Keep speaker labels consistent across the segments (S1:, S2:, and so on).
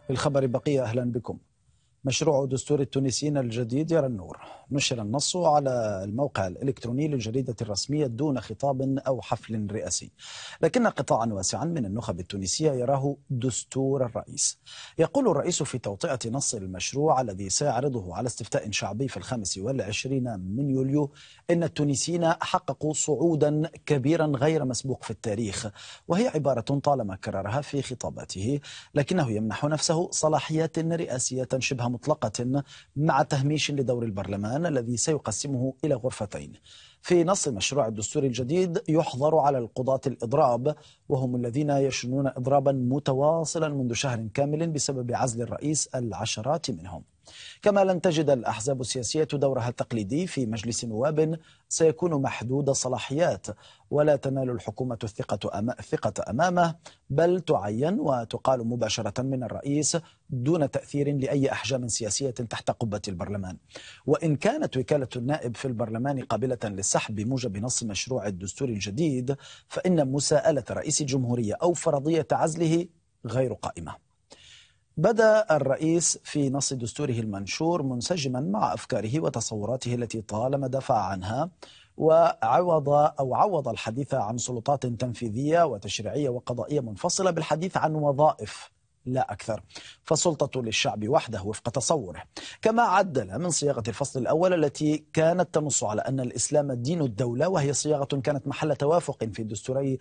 S1: للخبر بقية، أهلا بكم. مشروع دستور التونسيين الجديد يرى النور. نشر النص على الموقع الإلكتروني للجريدة الرسمية دون خطاب أو حفل رئاسي، لكن قطاعا واسعا من النخب التونسية يراه دستور الرئيس. يقول الرئيس في توطئة نص المشروع الذي سيعرضه على استفتاء شعبي في 25 من يوليو إن التونسيين حققوا صعودا كبيرا غير مسبوق في التاريخ، وهي عبارة طالما كررها في خطاباته، لكنه يمنح نفسه صلاحيات رئاسية شبه مطلقة مع تهميش لدور البرلمان الذي سيقسمه إلى غرفتين. في نص مشروع الدستور الجديد يحظر على القضاة الإضراب، وهم الذين يشنون إضرابا متواصلا منذ شهر كامل بسبب عزل الرئيس العشرات منهم. كما لن تجد الأحزاب السياسية دورها التقليدي في مجلس نواب سيكون محدود صلاحيات، ولا تنال الحكومة الثقة أمامه، بل تعين وتقال مباشرة من الرئيس دون تأثير لأي أحجام سياسية تحت قبة البرلمان. وإن كانت وكالة النائب في البرلمان قابلة للسحب بموجب نص مشروع الدستور الجديد، فإن مساءلة رئيس الجمهورية أو فرضية عزله غير قائمة. بدأ الرئيس في نص دستوره المنشور منسجما مع أفكاره وتصوراته التي طالما دافع عنها، وعوض الحديث عن سلطات تنفيذية وتشريعية وقضائية منفصلة بالحديث عن وظائف لا أكثر، فالسلطة للشعب وحده وفق تصوره. كما عدل من صياغة الفصل الأول التي كانت تنص على أن الإسلام دين الدولة، وهي صياغة كانت محل توافق في دستوري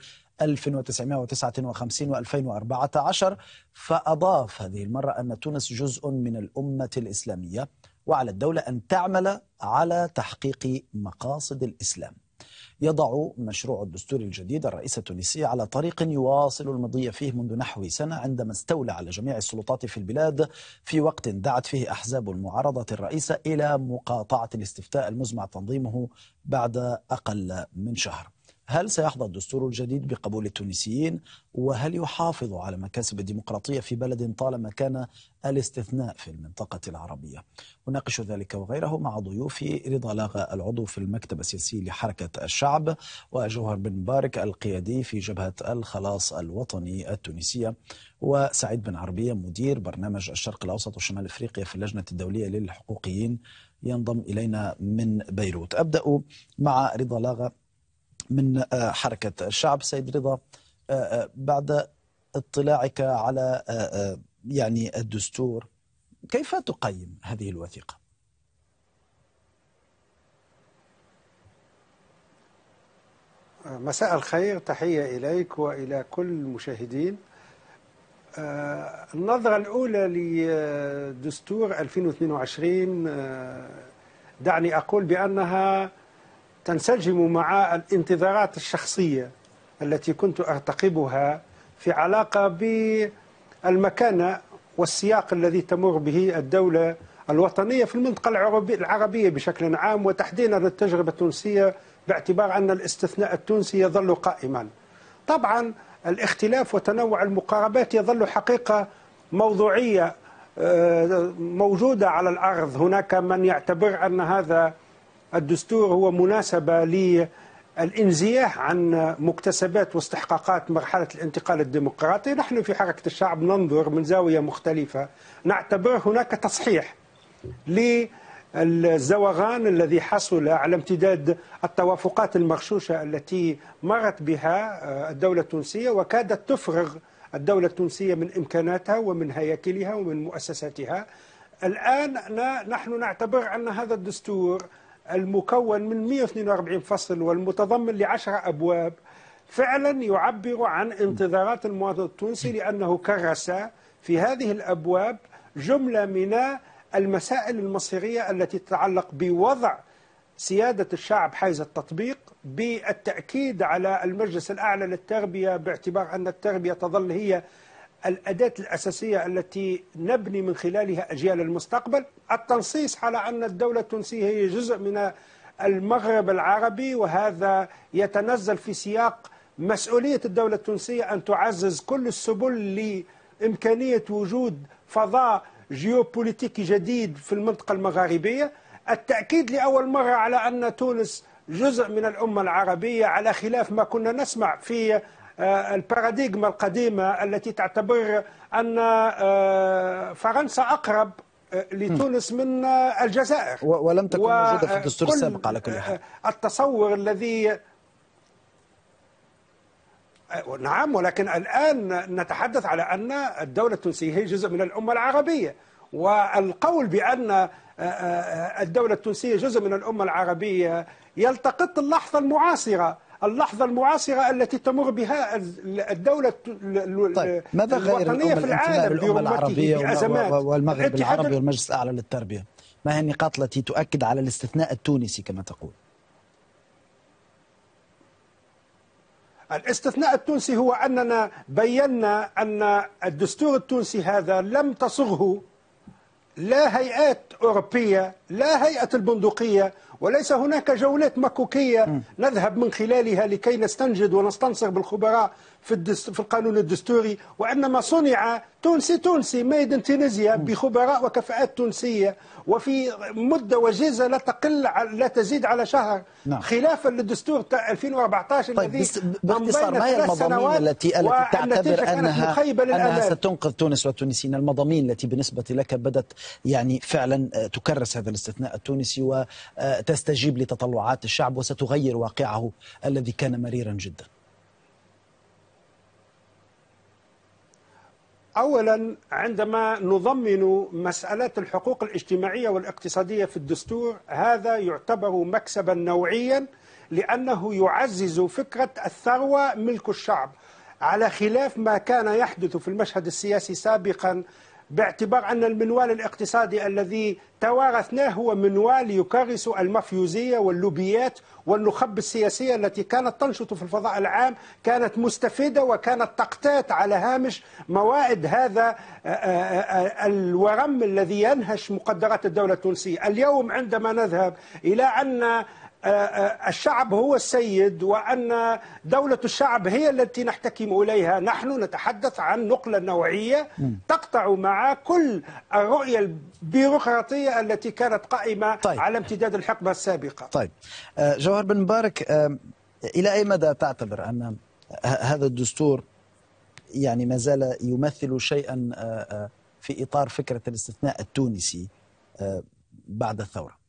S1: 1959 و2014، فأضاف هذه المرة أن تونس جزء من الأمة الإسلامية، وعلى الدولة أن تعمل على تحقيق مقاصد الإسلام. يضع مشروع الدستور الجديد الرئيس التونسي على طريق يواصل المضي فيه منذ نحو سنة، عندما استولى على جميع السلطات في البلاد في وقت دعت فيه أحزاب المعارضة الرئيسة إلى مقاطعة الاستفتاء المزمع تنظيمه بعد أقل من شهر. هل سيحظى الدستور الجديد بقبول التونسيين؟ وهل يحافظ على مكاسب الديمقراطية في بلد طالما كان الاستثناء في المنطقة العربية؟ أناقش ذلك وغيره مع ضيوفي: رضا لاغا العضو في المكتب السياسي لحركة الشعب، وجوهر بن مبارك القيادي في جبهة الخلاص الوطني التونسية، وسعيد بن عربية مدير برنامج الشرق الأوسط وشمال أفريقيا في اللجنة الدولية للحقوقيين، ينضم إلينا من بيروت. أبدأ مع رضا لاغا من حركة الشعب. سيد رضا، بعد اطلاعك على يعني الدستور، كيف تقيم هذه الوثيقة؟
S2: مساء الخير، تحية إليك وإلى كل المشاهدين. النظرة الأولى لدستور 2022 دعني أقول بأنها تنسجم مع الانتظارات الشخصية التي كنت أرتقبها في علاقة بالمكانة والسياق الذي تمر به الدولة الوطنية في المنطقة العربية بشكل عام، وتحديدا التجربة التونسية، باعتبار أن الاستثناء التونسي يظل قائما. طبعا الاختلاف وتنوع المقاربات يظل حقيقة موضوعية موجودة على الأرض. هناك من يعتبر أن هذا الدستور هو مناسبة للانزياح عن مكتسبات واستحقاقات مرحلة الانتقال الديمقراطي. نحن في حركة الشعب ننظر من زاوية مختلفة، نعتبر هناك تصحيح للزوغان الذي حصل على امتداد التوافقات المغشوشة التي مرت بها الدولة التونسية، وكادت تفرغ الدولة التونسية من إمكاناتها ومن هياكلها ومن مؤسساتها. الآن نحن نعتبر أن هذا الدستور المكون من 142 فصل والمتضمن ل10 أبواب فعلا يعبر عن انتظارات المواطن التونسي، لأنه كرس في هذه الأبواب جملة من المسائل المصيرية التي تتعلق بوضع سيادة الشعب حيز التطبيق، بالتأكيد على المجلس الأعلى للتربية باعتبار أن التربية تظل هي الأداة الأساسية التي نبني من خلالها أجيال المستقبل، التنصيص على أن الدولة التونسية هي جزء من المغرب العربي، وهذا يتنزل في سياق مسؤولية الدولة التونسية أن تعزز كل السبل لإمكانية وجود فضاء جيوبوليتيكي جديد في المنطقة المغاربية. التأكيد لأول مرة على أن تونس جزء من الأمة العربية، على خلاف ما كنا نسمع في الباراديغما القديمة التي تعتبر أن فرنسا أقرب لتونس من الجزائر،
S1: ولم تكن موجودة في الدستور السابق على كل حال.
S2: التصور الذي نعم، ولكن الآن نتحدث على أن الدولة التونسية هي جزء من الأمة العربية، والقول بأن الدولة التونسية جزء من الأمة العربية يلتقط اللحظة المعاصرة التي تمر بها الدولة
S1: ماذا غير
S2: الوطنية في العالم
S1: الأمة العربية
S2: بأزمات
S1: والمغرب العربي والمجلس الأعلى للتربية؟ ما هي النقاط التي تؤكد على الاستثناء التونسي كما تقول؟
S2: الاستثناء التونسي هو أننا بينا أن الدستور التونسي هذا لم تصغه لا هيئات أوروبية، لا هيئة البندقية، وليس هناك جولات مكوكية نذهب من خلالها لكي نستنجد ونستنصر بالخبراء في القانون الدستوري، وإنما صنع تونسي ميد تونسيا بخبراء وكفاءات تونسية وفي مدة وجيزة لا تزيد على شهر.
S1: نعم.
S2: خلافا للدستور 2014
S1: طيب
S2: الذي
S1: باختصار ما هي المضامين التي تعتبر أنها ستنقذ تونس والتونسيين، المضامين التي بالنسبة لك بدت يعني فعلا تكرس هذا الاستثناء التونسي وتستجيب لتطلعات الشعب وستغير واقعه الذي كان مريرا جدا؟
S2: أولا، عندما نضمن مسألة الحقوق الاجتماعية والاقتصادية في الدستور، هذا يعتبر مكسبا نوعيا لأنه يعزز فكرة الثروة ملك الشعب، على خلاف ما كان يحدث في المشهد السياسي سابقا، باعتبار أن المنوال الاقتصادي الذي توارثناه هو منوال يكرس المافيوزية واللوبيات والنخب السياسية التي كانت تنشط في الفضاء العام، كانت مستفيدة وكانت تقتات على هامش موائد هذا الورم الذي ينهش مقدرات الدولة التونسية. اليوم عندما نذهب إلى أن الشعب هو السيد وأن دولة الشعب هي التي نحتكم إليها، نحن نتحدث عن نقلة نوعية تقطع مع كل الرؤية البيروقراطية التي كانت قائمة على امتداد الحقبة السابقة.
S1: طيب جوهر بن مبارك، إلى أي مدى تعتبر أن هذا الدستور يعني ما زال يمثل شيئا في إطار فكرة الاستثناء التونسي بعد الثورة؟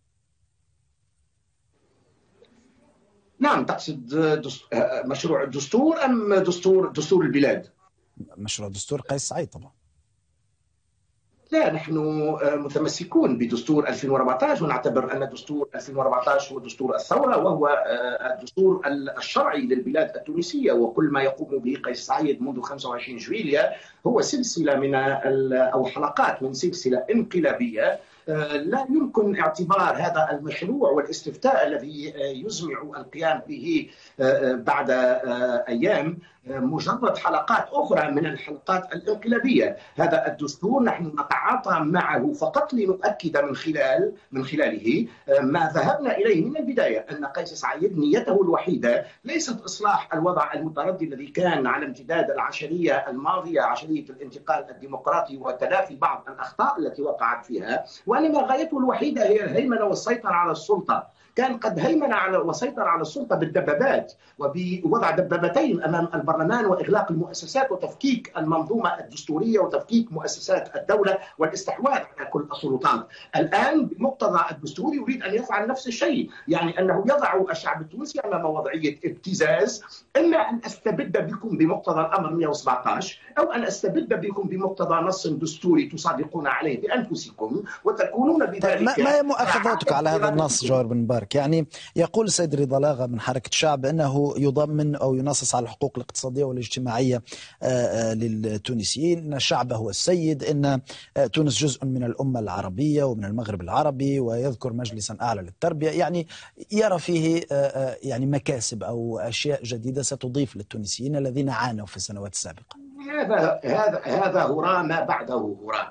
S3: نعم، تقصد مشروع الدستور أم دستور البلاد؟
S1: مشروع دستور قيس سعيد طبعا.
S3: لا، نحن متمسكون بدستور 2014 ونعتبر أن دستور 2014 هو دستور الثورة، وهو الدستور الشرعي للبلاد التونسية، وكل ما يقوم به قيس سعيد منذ 25 جويلية هو سلسلة من أو حلقات من سلسلة انقلابية. لا يمكن اعتبار هذا المشروع والاستفتاء الذي يزمع القيام به بعد أيام مجرد حلقات أخرى من الحلقات الانقلابية. هذا الدستور نحن نتعاطى معه فقط لنؤكد من خلاله ما ذهبنا إليه من البداية، أن قيس سعيد نيته الوحيدة ليست إصلاح الوضع المتردي الذي كان على امتداد العشرية الماضية، عشرية الانتقال الديمقراطي، وتلافي بعض الأخطاء التي وقعت فيها، وإنما غايته الوحيدة هي الهيمنة والسيطرة على السلطة. كان قد هيمن وسيطر على السلطة بالدبابات وبوضع دبابتين أمام البرلمان وإغلاق المؤسسات وتفكيك المنظومة الدستورية وتفكيك مؤسسات الدولة والاستحواذ على كل السلطات. الآن بمقتضى الدستور يريد أن يفعل نفس الشيء، يعني أنه يضع الشعب التونسي أمام وضعية ابتزاز، إما أن أستبد بكم بمقتضى الأمر 117 أو أن أستبد بكم بمقتضى نص دستوري تصادقون عليه بأنفسكم وتكونون بذلك.
S1: ما هي مؤاخذاتك على هذا النص جوهر بن مبارك؟ يعني يقول السيد رضا لاغا من حركة الشعب أنه يضمن أو ينصص على الحقوق الاقتصادية والاجتماعية للتونسيين، أن الشعب هو السيد، أن تونس جزء من الأمة العربية ومن المغرب العربي، ويذكر مجلسا أعلى للتربية، يعني يرى فيه يعني مكاسب أو أشياء جديدة ستضيف للتونسيين الذين عانوا في السنوات السابقة.
S3: هذا هراء ما بعده هراء.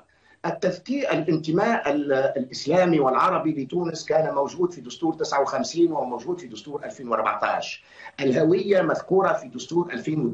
S3: التذكير الانتماء الإسلامي والعربي لتونس كان موجود في دستور 59 وموجود في دستور 2014. الهوية مذكورة في دستور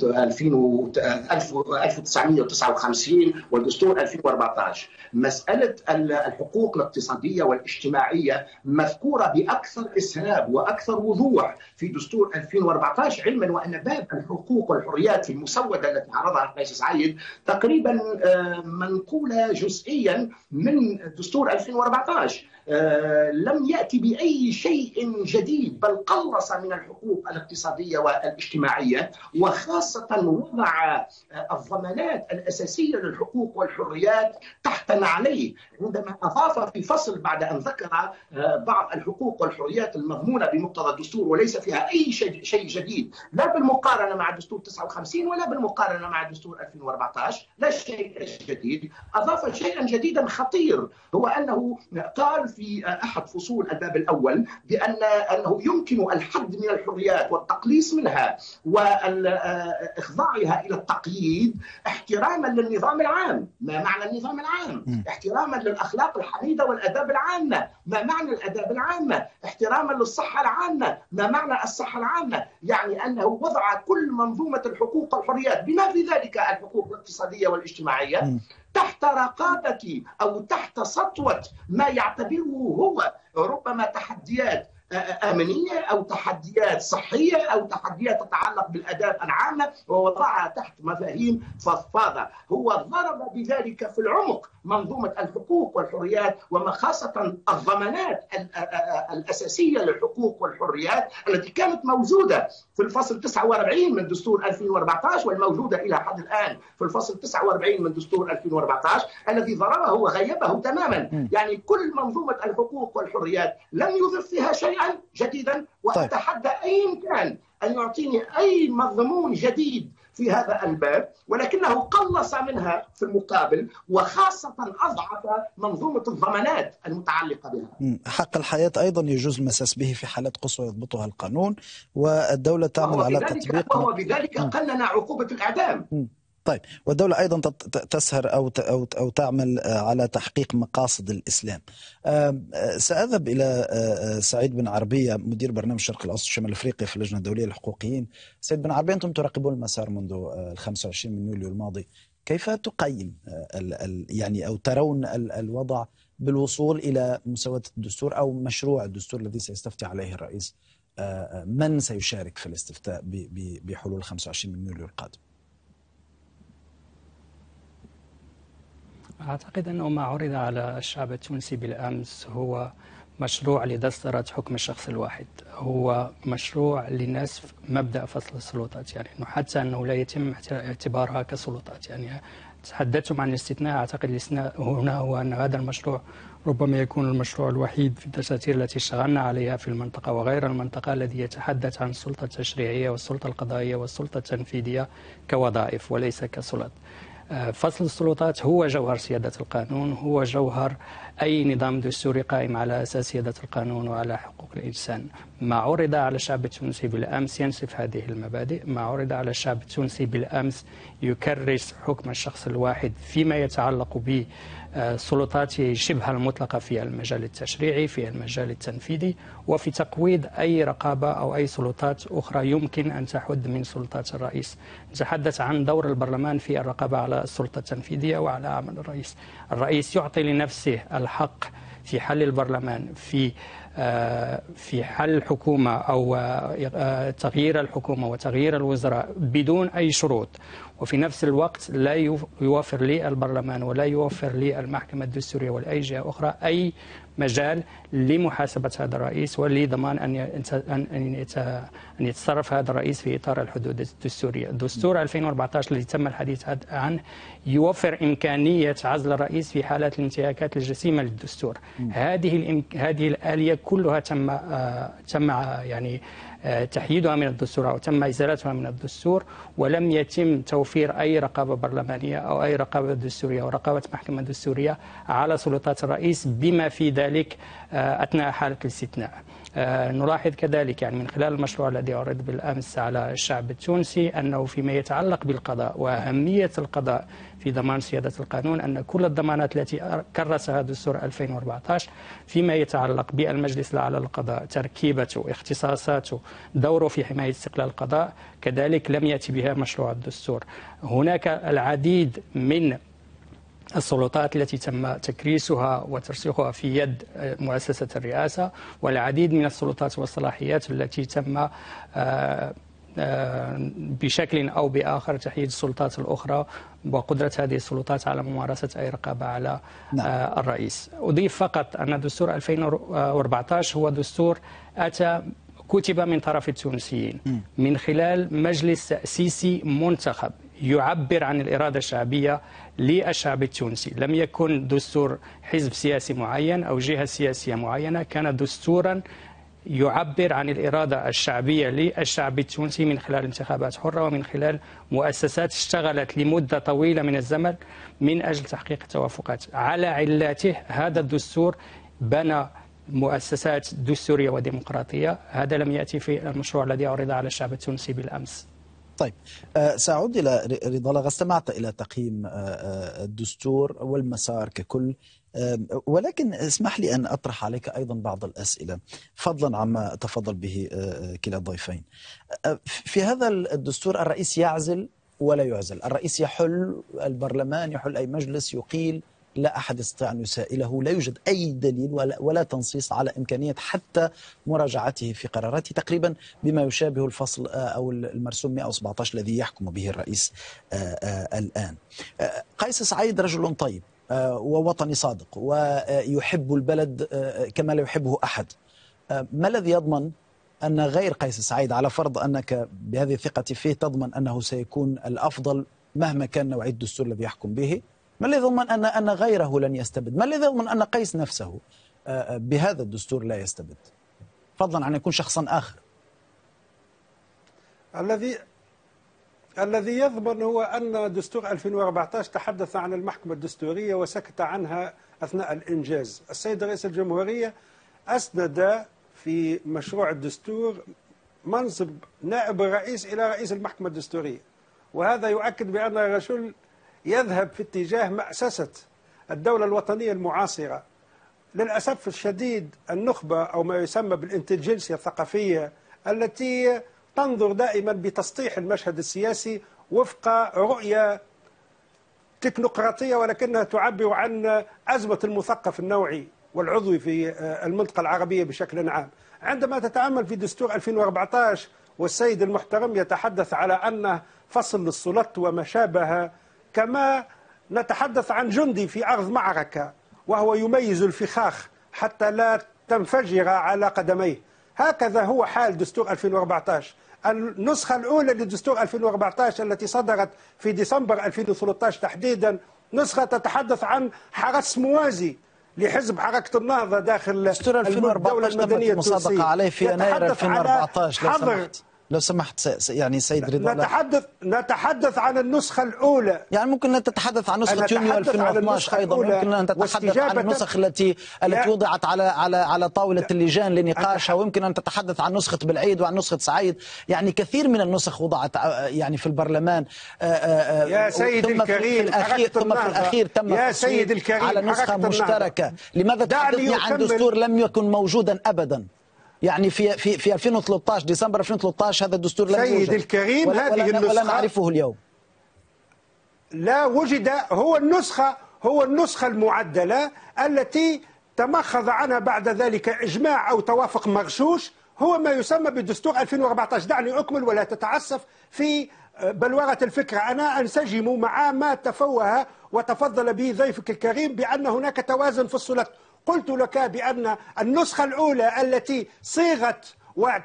S3: 1959 ودستور 2014. مسألة الحقوق الاقتصادية والاجتماعية مذكورة بأكثر إسهاب وأكثر وضوح في دستور 2014، علما وأن باب الحقوق والحريات في المسودة التي عرضها الرئيس سعيد تقريبا منقولة جزئيا من دستور 2014. لم يأتي بأي شيء جديد، بل قلص من الحقوق الاقتصادية والاجتماعية، وخاصة وضع الضمانات الأساسية للحقوق والحريات تحت نعليه، عندما أضاف في فصل بعد أن ذكر بعض الحقوق والحريات المضمونة بمقتضى الدستور وليس فيها أي شيء جديد، لا بالمقارنة مع دستور 59 ولا بالمقارنة مع دستور 2014، لا شيء جديد. أضاف شيئا جديدا خطير، هو أنه قال في أحد فصول الباب الأول بأنه يمكن الحد من الحريات والتقليص منها وإخضاعها إلى التقييد احتراما للنظام العام. ما معنى النظام العام؟ احتراما للأخلاق الحميدة والآداب العامة. ما معنى الآداب العامة؟ احتراما للصحة العامة. ما معنى الصحة العامة؟ يعني أنه وضع كل منظومة الحقوق والحريات بما في ذلك الحقوق الاقتصادية والاجتماعية تحت رقابة أو تحت سطوة ما يعتبره هو ربما تحديات أمنية أو تحديات صحية أو تحديات تتعلق بالآداب العامة، ووضعها تحت مفاهيم فضفاضة. هو ضرب بذلك في العمق منظومة الحقوق والحريات، وما خاصة الضمانات الأساسية للحقوق والحريات التي كانت موجودة في الفصل 49 من دستور 2014 والموجودة إلى حد الآن في الفصل 49 من دستور 2014 الذي ضربه وغيبه تماما. يعني كل منظومة الحقوق والحريات لم يضف فيها شيئا جديدا، وأتحدى أي كان أن يعطيني أي مضمون جديد في هذا الباب، ولكنه قلص منها في المقابل، وخاصة أضعف منظومة الضمانات المتعلقة بها.
S1: حق الحياة أيضا يجوز المساس به في حالات قصوى يضبطها القانون، والدولة تعمل على تطبيق،
S3: وهو بذلك قنن عقوبة الإعدام.
S1: طيب، والدولة أيضا تسهر أو تعمل على تحقيق مقاصد الإسلام. سأذهب إلى سعيد بن عربية، مدير برنامج الشرق الأوسط شمال أفريقيا في اللجنة الدولية للحقوقيين. سيد بن عربية، أنتم تراقبون المسار منذ 25 من يوليو الماضي، كيف تقيم يعني أو ترون الوضع بالوصول إلى مسودة الدستور أو مشروع الدستور الذي سيستفتي عليه الرئيس؟ من سيشارك في الاستفتاء بحلول 25 من يوليو القادم؟
S4: أعتقد أنه ما عرض على الشعب التونسي بالأمس هو مشروع لدسترة حكم الشخص الواحد، هو مشروع لنسف مبدأ فصل السلطات، يعني أنه حتى أنه لا يتم اعتبارها كسلطات. يعني تحدثتم عن الاستثناء، أعتقد الاستثناء هنا هو أن هذا المشروع ربما يكون المشروع الوحيد في الدساتير التي اشتغلنا عليها في المنطقة وغير المنطقة الذي يتحدث عن السلطة التشريعية والسلطة القضائية والسلطة التنفيذية كوظائف وليس كسلطات. فصل السلطات هو جوهر سيادة القانون، هو جوهر أي نظام دستوري قائم على أساس سيادة القانون وعلى حقوق الإنسان. ما عرض على الشعب التونسي بالأمس ينسف هذه المبادئ، ما عرض على الشعب التونسي بالأمس يكرس حكم الشخص الواحد فيما يتعلق ب سلطاته شبه المطلقة في المجال التشريعي، في المجال التنفيذي، وفي تقويض أي رقابة أو أي سلطات أخرى يمكن أن تحد من سلطات الرئيس. نتحدث عن دور البرلمان في الرقابة على السلطة التنفيذية وعلى عمل الرئيس. الرئيس يعطي لنفسه الحق في حل البرلمان، في حل الحكومة أو تغيير الحكومة وتغيير الوزراء بدون أي شروط، وفي نفس الوقت لا يوفر لي البرلمان ولا يوفر لي المحكمة الدستورية ولا أي جهة أخرى أي مجال لمحاسبة هذا الرئيس ولضمان أن يتصرف هذا الرئيس في إطار الحدود الدستورية. دستور 2014 الذي تم الحديث عنه يوفر إمكانية عزل الرئيس في حالات الانتهاكات الجسيمة للدستور. هذه الآلية كلها تم يعني تحييدها من الدستور أو تم إزالتها من الدستور، ولم يتم توفير أي رقابة برلمانية أو أي رقابة دستورية أو رقابة محكمة دستورية على سلطات الرئيس بما في ذلك أثناء حالة الاستثناء. نلاحظ كذلك من خلال المشروع الذي عرض بالأمس على الشعب التونسي أنه فيما يتعلق بالقضاء وأهمية القضاء في ضمان سيادة القانون، أن كل الضمانات التي كرسها دستور 2014 فيما يتعلق بالمجلس الأعلى للقضاء، تركيبته، اختصاصاته، دوره في حماية استقلال القضاء، كذلك لم يأتي بها مشروع الدستور. هناك العديد من السلطات التي تم تكريسها وترسيخها في يد مؤسسة الرئاسة، والعديد من السلطات والصلاحيات التي تم بشكل أو بآخر تحييد السلطات الأخرى وقدرة هذه السلطات على ممارسة أي رقابة على الرئيس. أضيف فقط أن دستور 2014 هو دستور كتب من طرف التونسيين من خلال مجلس تأسيسي منتخب يعبر عن الإرادة الشعبية للشعب التونسي. لم يكن دستور حزب سياسي معين أو جهة سياسية معينة، كان دستورا يعبر عن الإرادة الشعبية للشعب التونسي من خلال انتخابات حرة ومن خلال مؤسسات اشتغلت لمدة طويلة من الزمن من أجل تحقيق التوافقات. على علاته هذا الدستور بنى مؤسسات دستورية وديمقراطية. هذا لم يأتي في المشروع الذي عرض على الشعب التونسي بالأمس.
S1: طيب، سأعود إلى رضا لغا. استمعت إلى تقييم الدستور والمسار ككل، ولكن اسمح لي أن أطرح عليك أيضا بعض الأسئلة فضلا عما تفضل به كلا الضيفين. في هذا الدستور الرئيس يعزل ولا يعزل، الرئيس يحل، البرلمان يحل، أي مجلس يقيل، لا أحد يستطيع أن يسائله، لا يوجد أي دليل ولا تنصيص على إمكانية حتى مراجعته في قراراته، تقريبا بما يشابه الفصل أو المرسوم 117 الذي يحكم به الرئيس الآن. قيس سعيد رجل طيب ووطني صادق ويحب البلد كما لا يحبه أحد. ما الذي يضمن أن غير قيس سعيد، على فرض أنك بهذه الثقة فيه تضمن أنه سيكون الأفضل مهما كان نوعية الدستور الذي يحكم به، ما الذي يضمن أن غيره لن يستبد؟ ما الذي يضمن أن قيس نفسه بهذا الدستور لا يستبد، فضلا عن يكون شخصا آخر؟
S2: الذي يضمن هو أن دستور 2014 تحدث عن المحكمة الدستورية وسكت عنها أثناء الإنجاز. السيد رئيس الجمهورية أسند في مشروع الدستور منصب نائب الرئيس إلى رئيس المحكمة الدستورية، وهذا يؤكد بأن الرجل يذهب في اتجاه مأسسة الدولة الوطنية المعاصرة. للأسف الشديد النخبة أو ما يسمى بالانتليجنسيا الثقافية التي تنظر دائما بتسطيح المشهد السياسي وفق رؤية تكنوقراطية، ولكنها تعبر عن أزمة المثقف النوعي والعضوي في المنطقة العربية بشكل عام. عندما تتأمل في دستور 2014 والسيد المحترم يتحدث على أنه فصل للسلط وما شابه، كما نتحدث عن جندي في أرض معركة وهو يميز الفخاخ حتى لا تنفجر على قدميه. هكذا هو حال دستور 2014. النسخة الأولى لدستور 2014 التي صدرت في ديسمبر 2013 تحديدا نسخة تتحدث عن حرس موازي لحزب حركة النهضة داخل
S1: دستور 2014 تمت المصادقة عليه في يناير 2014. لو سمحت يعني سيد رضا،
S2: نتحدث عن النسخة الأولى.
S1: يعني ممكن أن تتحدث عن نسخة يونيو 2012 أيضا، ممكن أن تتحدث عن النسخ التي وضعت على طاولة اللجان لنقاشها، ويمكن أن تتحدث عن نسخة بالعيد وعن نسخة سعيد. يعني كثير من النسخ وضعت يعني في البرلمان.
S2: يا سيد الكريم،
S1: ثم في الأخير تم على نسخة مشتركة. لماذا تحدثني عن دستور لم يكن موجودا أبدا؟ يعني في 2013 ديسمبر 2013 هذا الدستور لم يوجد.
S2: سيد الكريم، هذه النسخة
S1: ولا نعرفه اليوم.
S2: لا وجد. هو النسخة المعدلة التي تمخض عنها بعد ذلك إجماع أو توافق مغشوش، هو ما يسمى بالدستور 2014. دعني أكمل ولا تتعسف في بلورة الفكرة. أنا أنسجم مع ما تفوه وتفضل به ضيفك الكريم بأن هناك توازن في السلطات. قلت لك بأن النسخة الأولى التي صيغت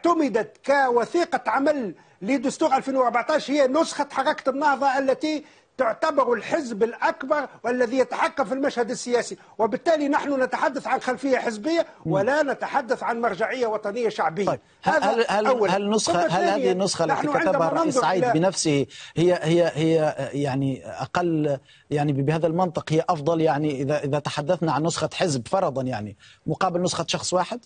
S2: واعتمدت كوثيقة عمل لدستور 2014 هي نسخة حركة النهضة التي تعتبر الحزب الأكبر والذي يتحكم في المشهد السياسي، وبالتالي نحن نتحدث عن خلفية حزبية ولا نتحدث عن مرجعية وطنية شعبية.
S1: طيب هل هذه النسخة التي كتبها الرئيس سعيد بنفسه هي يعني أقل، يعني بهذا المنطق هي أفضل، يعني إذا تحدثنا عن نسخة حزب فرضا يعني مقابل نسخة شخص واحد؟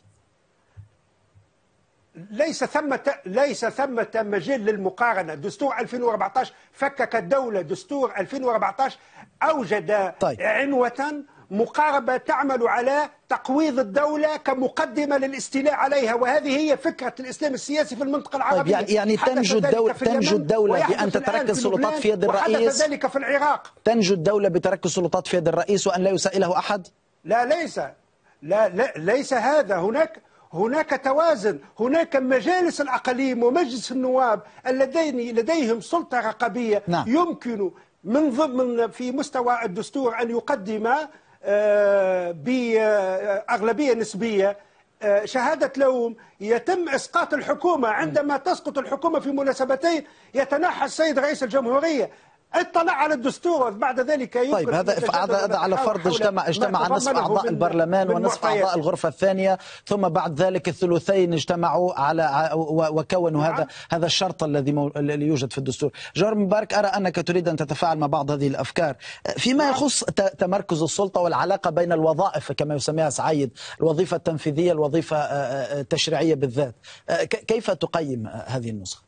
S2: ليس ثمة مجال للمقارنة. دستور 2014 فكك الدولة. دستور 2014 أوجد عنوة مقاربة تعمل على تقويض الدولة كمقدمة للاستيلاء عليها، وهذه هي فكرة الإسلام السياسي في المنطقة العربية.
S1: يعني تنجو الدولة بأن تتركز السلطات في يد الرئيس،
S2: وحدث ذلك في العراق.
S1: تنجو الدولة بتركز السلطات في يد الرئيس وأن لا يسائله أحد؟
S2: ليس هذا. هناك توازن. هناك مجالس الأقاليم ومجلس النواب اللذين لديهم سلطة رقابية.
S1: نعم.
S2: يمكن من ضمن في مستوى الدستور أن يقدم بأغلبية نسبية شهادة لوم. يتم إسقاط الحكومة. عندما تسقط الحكومة في مناسبتين يتنحى السيد رئيس الجمهورية. اطلع على الدستور بعد ذلك
S1: طيب هذا على فرض اجتمع نصف أعضاء البرلمان ونصف أعضاء الغرفة الثانية، ثم بعد ذلك الثلثين اجتمعوا على وكونوا هذا الشرط الذي يوجد في الدستور. جوهر مبارك، أرى أنك تريد أن تتفاعل مع بعض هذه الأفكار فيما يخص تمركز السلطة والعلاقة بين الوظائف كما يسميها سعيد، الوظيفة التنفيذية الوظيفة التشريعية بالذات. كيف تقيم هذه النسخة؟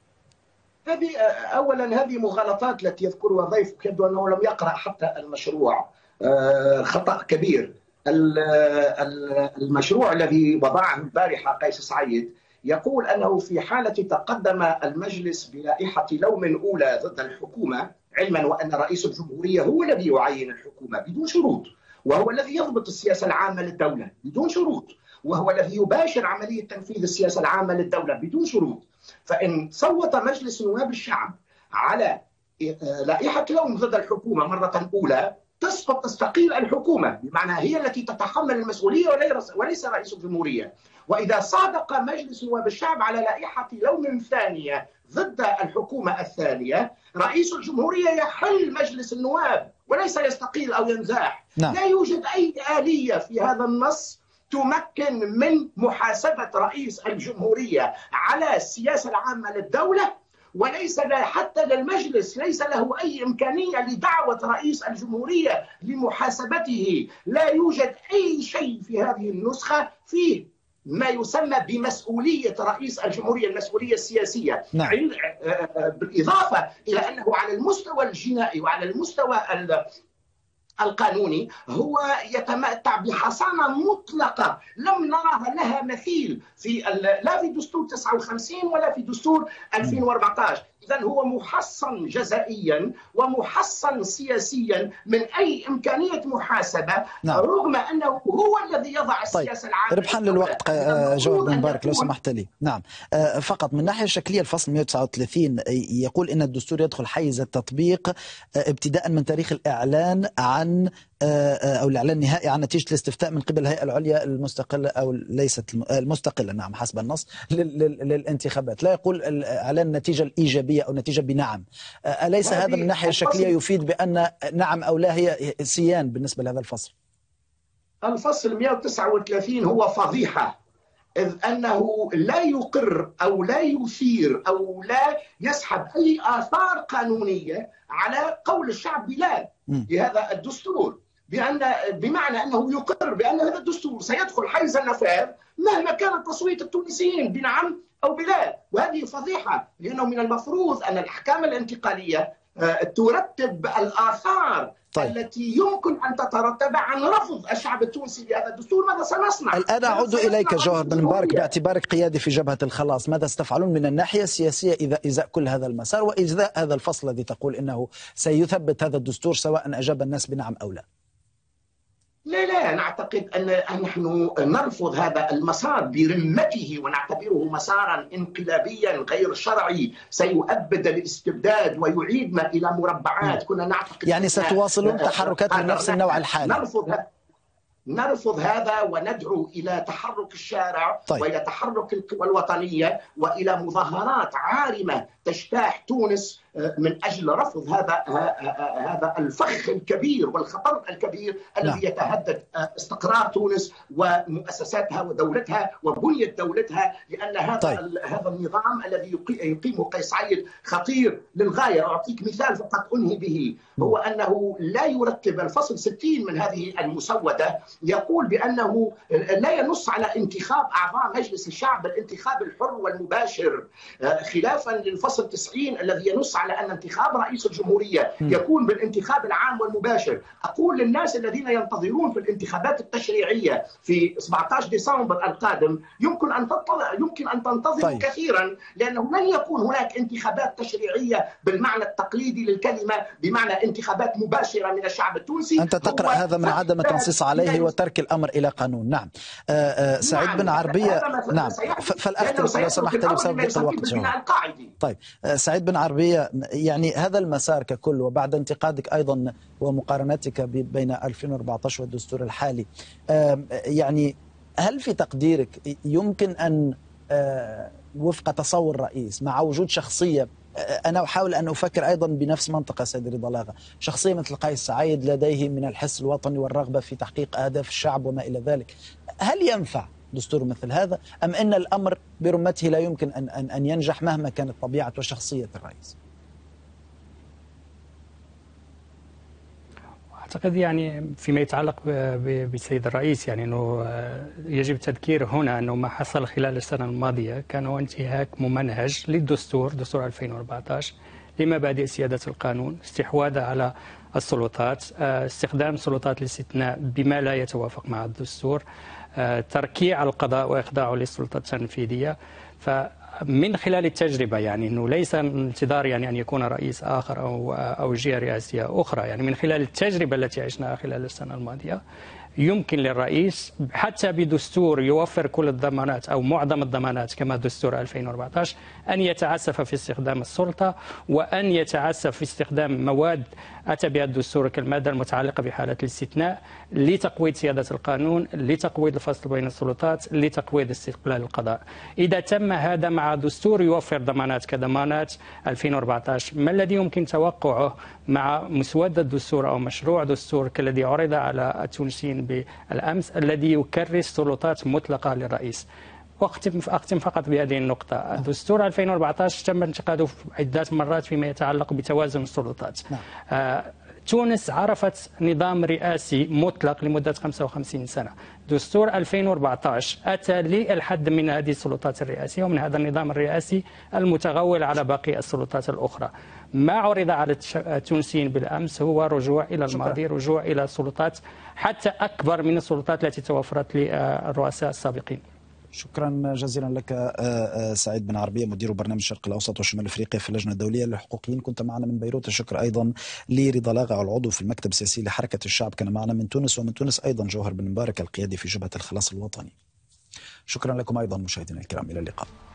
S3: هذه مغالطات التي يذكرها ضيفك، يبدو أنه لم يقرأ حتى المشروع. خطأ كبير. المشروع الذي وضعه البارحة قيس سعيد يقول أنه في حالة تقدم المجلس بلائحة لوم أولى ضد الحكومة، علما وأن رئيس الجمهورية هو الذي يعين الحكومة بدون شروط، وهو الذي يضبط السياسة العامة للدولة بدون شروط، وهو الذي يباشر عملية تنفيذ السياسة العامة للدولة بدون شروط. فإن صوت مجلس نواب الشعب على لائحة لوم ضد الحكومة مرة أولى تستقيل الحكومة، بمعنى هي التي تتحمل المسؤولية وليس رئيس الجمهورية. وإذا صادق مجلس نواب الشعب على لائحة لوم ثانية ضد الحكومة الثانية، رئيس الجمهورية يحل مجلس النواب وليس يستقيل أو ينزاح.
S1: نعم.
S3: لا يوجد أي آلية في هذا النص تمكن من محاسبة رئيس الجمهورية على السياسة العامة للدولة، وليس حتى للمجلس ليس له أي إمكانية لدعوة رئيس الجمهورية لمحاسبته. لا يوجد أي شيء في هذه النسخة فيه ما يسمى بمسؤولية رئيس الجمهورية، المسؤولية السياسية.
S1: نعم.
S3: بالإضافة إلى أنه على المستوى الجنائي وعلى المستوى القانوني يتمتع بحصانة مطلقة لم نرى لها مثيل لا في دستور 59 ولا في دستور 2014. إذن هو محصن جزائيا ومحصن سياسيا من أي إمكانية محاسبة. نعم. رغم أنه هو الذي يضع السياسة العامة.
S1: ربحا للوقت جوهر بن مبارك لو سمحت لي. نعم، فقط من الناحية الشكلية الفصل 139 يقول إن الدستور يدخل حيز التطبيق ابتداء من تاريخ الإعلان عن أو الإعلان النهائي عن نتيجة الاستفتاء من قبل الهيئة العليا المستقلة أو ليست المستقلة، نعم حسب النص، للانتخابات. لا يقول إعلان النتيجة الإيجابية أو نتيجة بنعم. أليس هذا من الناحية الشكلية يفيد بأن نعم أو لا هي سيان بالنسبة لهذا الفصل؟
S3: الفصل 139 هو فضيحة، إذ أنه لا يقر أو لا يثير أو لا يسحب أي آثار قانونية على قول الشعب بلا بهذا الدستور، بمعنى أنه يقر بأن هذا الدستور سيدخل حيز النفاذ مهما كان تصويت التونسيين بنعم أو بلا. وهذه فضيحة، لأنه من المفروض أن الأحكام الانتقالية ترتب الآثار التي يمكن أن تترتب عن رفض الشعب التونسي لهذا الدستور. ماذا سنصنع؟
S1: الآن أعود إليك جوهر بن مبارك باعتبارك قيادي في جبهة الخلاص. ماذا ستفعلون من الناحية السياسية إذا إزاء كل هذا المسار وإزاء هذا الفصل الذي تقول إنه سيثبت هذا الدستور سواء أجاب الناس بنعم أو لا؟
S3: لا نعتقد أن نحن نرفض هذا المسار برمته ونعتبره مسارا انقلابيا غير شرعي سيؤبد الاستبداد ويعيدنا إلى مربعات كنا نعتقد.
S1: يعني ستواصلون تحركات من نفس النوع الحالي؟
S3: نرفض هذا وندعو إلى تحرك الشارع وإلى تحرك القوى الوطنية وإلى مظاهرات عارمة تجتاح تونس من أجل رفض هذا الفخ الكبير والخطر الكبير الذي يتهدد استقرار تونس ومؤسساتها ودولتها وبنية دولتها، لأن هذا النظام الذي يقيمه قيس سعيد خطير للغاية. أعطيك مثال فقط أنهي به، هو أنه لا يرتب الفصل 60 من هذه المسودة، يقول بأنه لا ينص على انتخاب أعضاء مجلس الشعب بالانتخاب الحر والمباشر، خلافا للفصل 90 الذي ينص على أن انتخاب رئيس الجمهورية يكون بالانتخاب العام والمباشر. أقول للناس الذين ينتظرون في الانتخابات التشريعية في 17 ديسمبر القادم يمكن أن تنتظروا كثيرا، لأنه لن يكون هناك انتخابات تشريعية بالمعنى التقليدي للكلمة، بمعنى انتخابات مباشرة من الشعب التونسي.
S1: أنت تقرأ هذا من عدم التنصيص عليه وترك الأمر إلى قانون. نعم. سعيد بن عربية. نعم. فالأختم لو سمحت لي بسبب ضيق الوقت. طيب سعيد بن عربية، يعني هذا المسار ككل وبعد انتقادك أيضا ومقارنتك بين 2014 والدستور الحالي، يعني هل في تقديرك يمكن أن وفق تصور الرئيس مع وجود شخصية، أنا أحاول أن أفكر أيضا بنفس منطقة سيد رضا لاغا، شخصية مثل قيس سعيد لديه من الحس الوطني والرغبة في تحقيق أهداف الشعب وما إلى ذلك، هل ينفع دستور مثل هذا أم أن الأمر برمته لا يمكن أن ينجح مهما كانت طبيعة وشخصية الرئيس؟
S4: أعتقد يعني فيما يتعلق بالسيد الرئيس، يعني أنه يجب التذكير هنا أنه ما حصل خلال السنة الماضية كان هو انتهاك ممنهج للدستور، دستور 2014، لمبادئ سيادة القانون، استحواذ على السلطات، استخدام سلطات الاستثناء بما لا يتوافق مع الدستور، تركيع القضاء وإخضاعه للسلطة التنفيذية. فمن خلال التجربة يعني أنه ليس انتظار يعني أن يكون رئيس آخر أو جهة رئاسية أخرى، يعني من خلال التجربة التي عشناها خلال السنة الماضية يمكن للرئيس حتى بدستور يوفر كل الضمانات أو معظم الضمانات كما دستور 2014 أن يتعسف في استخدام السلطة، وأن يتعسف في استخدام مواد أتى بها الدستور كالمادة المتعلقة بحالة الاستثناء لتقويض سيادة القانون، لتقويض الفصل بين السلطات، لتقويض استقلال القضاء. إذا تم هذا مع دستور يوفر ضمانات كضمانات 2014، ما الذي يمكن توقعه مع مسودة الدستور أو مشروع دستور كالذي عرض على التونسيين بالأمس الذي يكرس سلطات مطلقة للرئيس؟ أختم فقط بهذه النقطة. الدستور 2014 تم انتقاده عدة مرات فيما يتعلق بتوازن السلطات. تونس عرفت نظام رئاسي مطلق لمدة 55 سنة. دستور 2014 أتى للحد من هذه السلطات الرئاسية ومن هذا النظام الرئاسي المتغول على باقي السلطات الأخرى. ما عرض على التونسيين بالأمس هو رجوع إلى الماضي، رجوع إلى سلطات حتى أكبر من السلطات التي توفرت للرؤساء السابقين.
S1: شكرا جزيلا لك سعيد بن عربية، مدير برنامج الشرق الأوسط وشمال أفريقيا في اللجنة الدولية للحقوقيين، كنت معنا من بيروت. الشكر أيضا لرضا لاغا العضو في المكتب السياسي لحركة الشعب، كان معنا من تونس، ومن تونس أيضا جوهر بن مبارك القيادي في جبهة الخلاص الوطني. شكرا لكم أيضا مشاهدينا الكرام، إلى اللقاء.